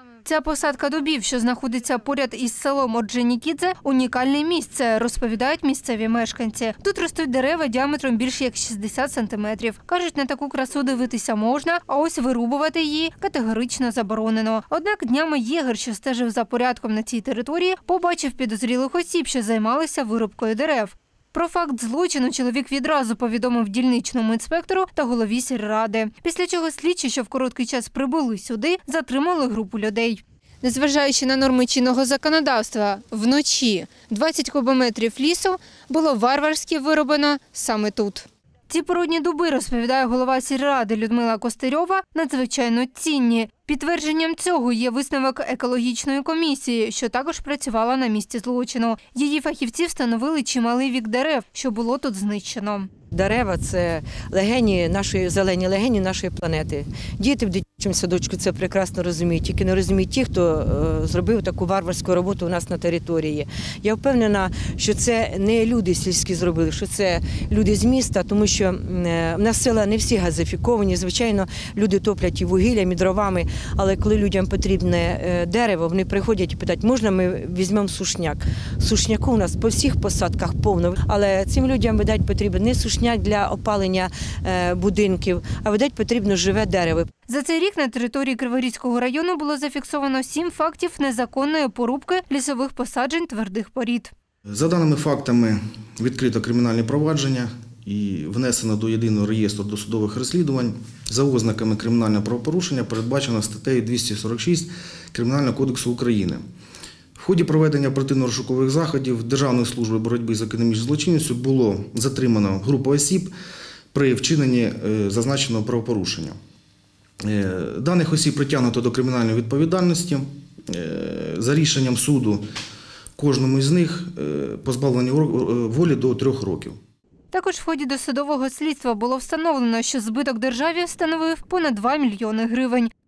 Ця посадка дубів, що знаходиться поряд із селом Орджонікідзе, унікальне місце, розповідають місцеві мешканці. Тут ростуть дерева діаметром більше як 60 сантиметрів. Кажуть, на таку красу дивитися можна, а ось вирубувати її категорично заборонено. Однак днями єгер, що стежив за порядком на цій території, побачив підозрілих осіб, що займалися вирубкою дерев. Про факт злочину чоловік відразу повідомив дільничному інспектору та голові сільради. Після чого слідчі, що в короткий час прибули сюди, затримали групу людей. Незважаючи на норми чинного законодавства, вночі 20 кубометрів лісу було варварськи вирублено саме тут. Ці породні дуби, розповідає голова сільради Людмила Костирьова, надзвичайно цінні. Підтвердженням цього є висновок екологічної комісії, що також працювала на місці злочину. Її фахівці встановили чималий вік дерев, що було тут знищено. Дерева – це зелені легені нашої планети. Діти в дитячому садочку це прекрасно розуміють, тільки не розуміють ті, хто зробив таку варварську роботу у нас на території. Я впевнена, що це не люди сільські зробили, що це люди з міста, тому що в нас села не всі газифіковані. Звичайно, люди топлять і вугіллям, і дровами, але коли людям потрібне дерево, вони приходять і питають, можна ми візьмемо сушняк. Сушняку у нас по всіх посадках повно, але цим людям, видать, потрібен не сушняк для опалення будинків, а, видать, потрібно живе дерево. За цей рік на території Криворізького району було зафіксовано 7 фактів незаконної порубки лісових посаджень твердих порід. За даними фактами відкрито кримінальне провадження і внесено до єдиного реєстру досудових розслідувань. За ознаками кримінального правопорушення передбачено статтею 246 Кримінального кодексу України. В ході проведення оперативно-розшукових заходів Державної служби боротьби з економічною злочинністю було затримано групу осіб при вчиненні зазначеного правопорушення. Даних осіб притягнуто до кримінальної відповідальності. За рішенням суду кожному з них позбавлення волі до 3 років. Також в ході досудового слідства було встановлено, що збиток державі становив понад 2 мільйони гривень.